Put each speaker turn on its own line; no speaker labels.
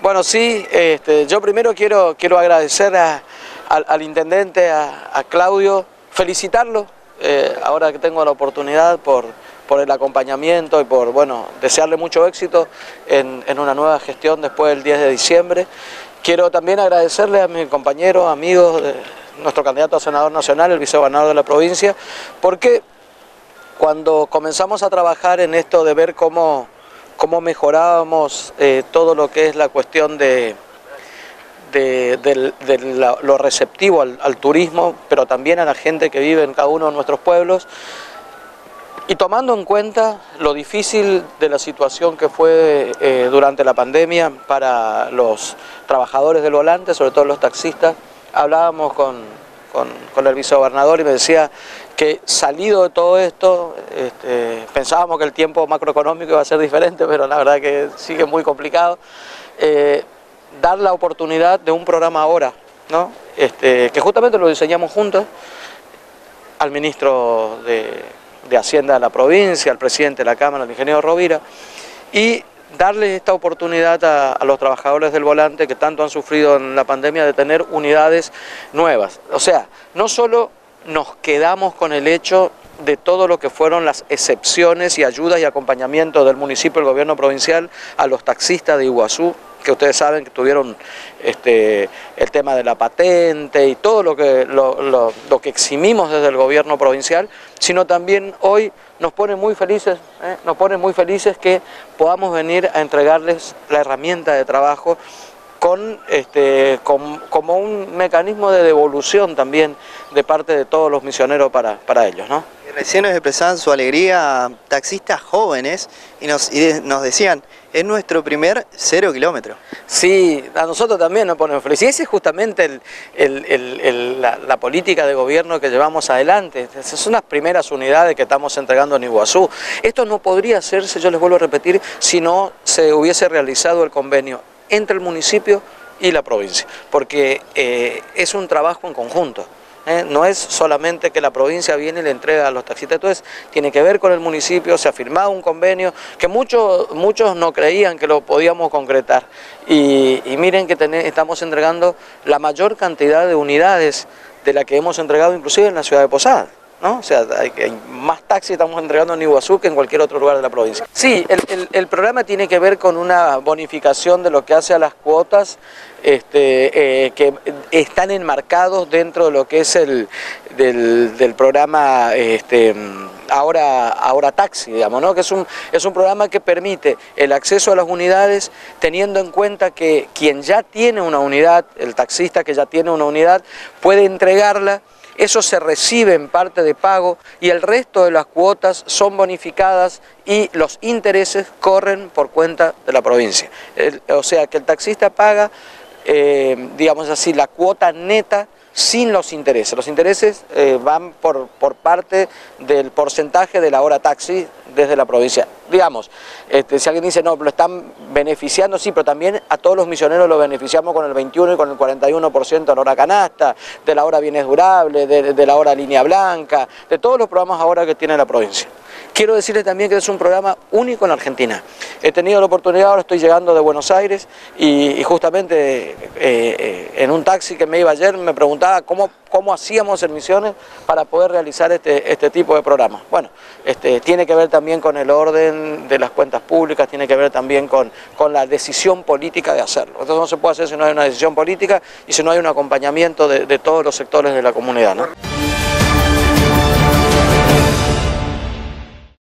Bueno, sí, yo primero quiero agradecer al intendente, a Claudio, felicitarlo, ahora que tengo la oportunidad por el acompañamiento y por, bueno, desearle mucho éxito en una nueva gestión después del 10 de diciembre. Quiero también agradecerle a mis compañeros, amigos, nuestro candidato a senador nacional, el vicegobernador de la provincia, porque cuando comenzamos a trabajar en esto de ver cómo mejorábamos todo lo que es la cuestión de lo receptivo al turismo, pero también a la gente que vive en cada uno de nuestros pueblos, y tomando en cuenta lo difícil de la situación que fue durante la pandemia para los trabajadores del volante, sobre todo los taxistas, hablábamos con el vicegobernador y me decía que salido de todo esto, pensábamos que el tiempo macroeconómico iba a ser diferente, pero la verdad que sigue muy complicado, dar la oportunidad de un programa ahora, ¿no? Que justamente lo diseñamos juntos, al ministro de Hacienda de la provincia, al presidente de la Cámara, el ingeniero Rovira, y darle esta oportunidad a los trabajadores del volante que tanto han sufrido en la pandemia de tener unidades nuevas. O sea, no solo nos quedamos con el hecho de todo lo que fueron las excepciones y ayudas y acompañamiento del municipio y el gobierno provincial a los taxistas de Iguazú, que ustedes saben que tuvieron el tema de la patente y todo lo que eximimos desde el gobierno provincial, sino también hoy nos pone muy felices que podamos venir a entregarles la herramienta de trabajo como un mecanismo de devolución también de parte de todos los misioneros para ellos, ¿no?
Recién nos expresaban su alegría taxistas jóvenes y nos decían, es nuestro primer 0 kilómetro.
Sí, a nosotros también nos ponemos felices. Y esa es justamente la política de gobierno que llevamos adelante. Esas son las primeras unidades que estamos entregando en Iguazú. Esto no podría hacerse, yo les vuelvo a repetir, si no se hubiese realizado el convenio entre el municipio y la provincia, porque es un trabajo en conjunto. No es solamente que la provincia viene y le entrega a los taxistas, entonces tiene que ver con el municipio, se ha firmado un convenio que muchos no creían que lo podíamos concretar, y miren que estamos entregando la mayor cantidad de unidades de la que hemos entregado inclusive en la ciudad de Posadas, ¿no? O sea, hay más taxis estamos entregando en Iguazú que en cualquier otro lugar de la provincia. Sí, el programa tiene que ver con una bonificación de lo que hace a las cuotas que están enmarcados dentro de lo que es del programa Ahora Taxi, digamos, ¿no? Que es un programa que permite el acceso a las unidades teniendo en cuenta que quien ya tiene una unidad, el taxista que ya tiene una unidad, puede entregarla. Eso se recibe en parte de pago y el resto de las cuotas son bonificadas y los intereses corren por cuenta de la provincia. O sea que el taxista paga, digamos así, la cuota neta sin los intereses. Los intereses van por parte del porcentaje de la hora taxi desde la provincia. Digamos, si alguien dice, no, lo están beneficiando, sí, pero también a todos los misioneros lo beneficiamos con el 21 y con el 41% de la hora canasta, de la hora bienes durables, de la hora línea blanca, de todos los programas ahora que tiene la provincia. Quiero decirles también que es un programa único en Argentina. He tenido la oportunidad, ahora estoy llegando de Buenos Aires y justamente en un taxi que me iba ayer me preguntaba cómo hacíamos en Misiones para poder realizar este tipo de programas. Bueno, tiene que ver también con el orden de las cuentas públicas, tiene que ver también con la decisión política de hacerlo. Entonces no se puede hacer si no hay una decisión política y si no hay un acompañamiento de todos los sectores de la comunidad, ¿no?